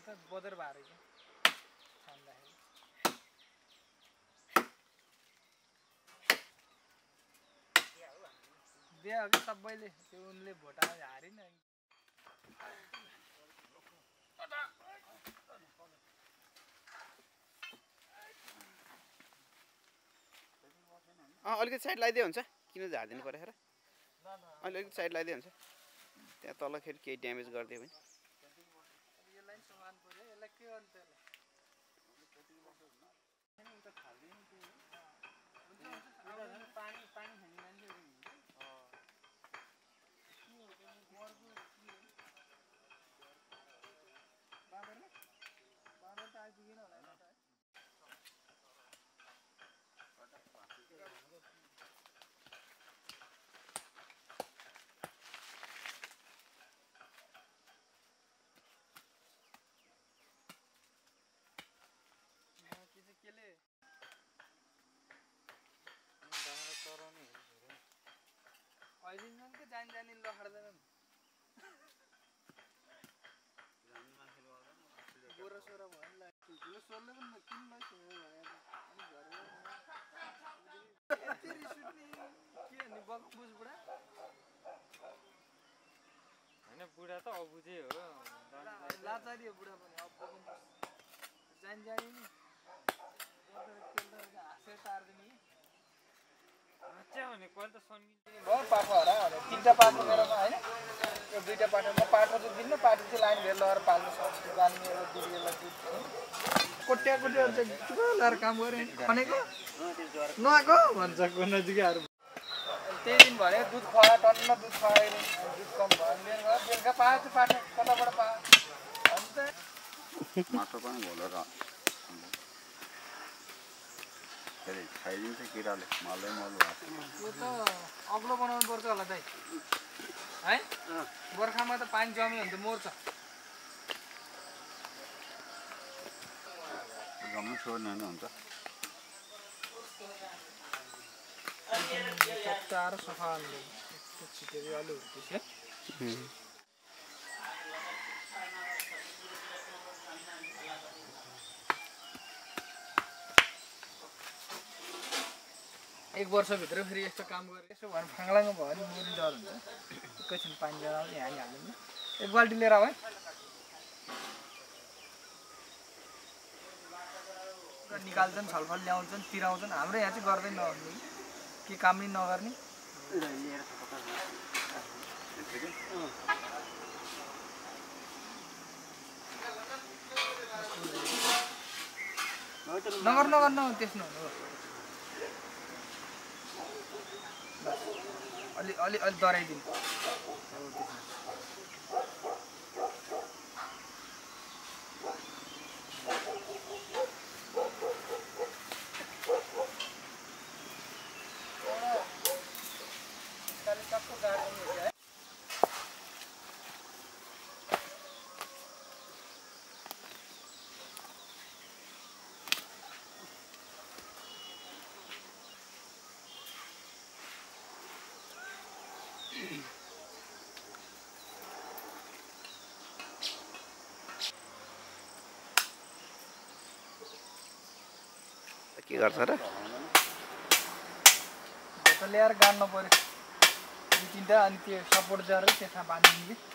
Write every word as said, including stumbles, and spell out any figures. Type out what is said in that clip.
त बदर भारे के छान्दाखेरि बिहा हो कि सबैले त्यो उनले भोटा हारिन अँ अलिकति साइड लगाइदिए हुन्छ किन झारिदिनु पर्यो र अहिले अलिकति साइड लगाइदिए हुन्छ त्यहाँ तलखेरि केही ड्यामेज गरिदियो भने यसलाई समान पर्यो यसलाई के गर्नु त यसलाई पानी पानी खाने मान्छे बाबरले बाबर त आइपुगेन होला है केले अहिले के जान जानी लखड्दैनन् गोरा सोरा भयो नि यो सोरले पनि किन लैसक्यो अनि घरमा यति रिस उठ्ने के भन्ने बकबुज बुढा होइन बुढा त अबुझै हो लाचारी हो बुढा पनि अब बकबुज जान जानी नि हाँसेर तार्दिने भने कहिले त सन्किन्छ भयो पाठो हरा तिनवटा पाठो मेरोमा होइन यो दुईवटा पाठो म पाठो चाहिँ दिन्न पाठो चाहिँ लाइन भेर लगाएर पाल्नु सक्छु जान्ने एउटा दिदीहरूलाई दुध कोट्या कोट्याहरू चाहिँ लगाएर काम गरेँ खनेको नआएको भन्छ को नजिकैहरू त्यही दिन भने दुध खुवायो टन्न दुध खुवायो दुध कम भयो बेलुका बेलुका पायो त्यो पाठो कताबाट पायो अन्त माटो पनि घोलेर खाइदिन्छ किराले मलै मल त्यो त अग्लो बनाउनु पर्छ होला दाइ है बर्खामा त पानी जम्यो भने त मर्छ जम्नु छोड्ने होइन हुन्छ चट्टाएर सफा छिटेर अलि हुर्किस एक वर्षभित्र फेरि यस्तो काम गरेँ यसो भने फाङ्लाङ भयो भने मर्ने डर हुन्छ एकैछिन पानी लिएर आउँछ यहाँ हाल्दैन एक बाल्टी लिएर आऊ है निकाल्छन् छलफल ल्याउँछन् तिराउँछन् हाम्रो यहाँ चाहिँ गर्दै नगर्ने के काम नै नगर्ने नगर नगर न त्यसमा अलि अलि अलि डराइदिनु के गर्छ र ल्याएर गाड्नु पर्यो दुई तिनवटा अनि त्यो सपोर्ट गरेर त्यसमा बाँधिदिने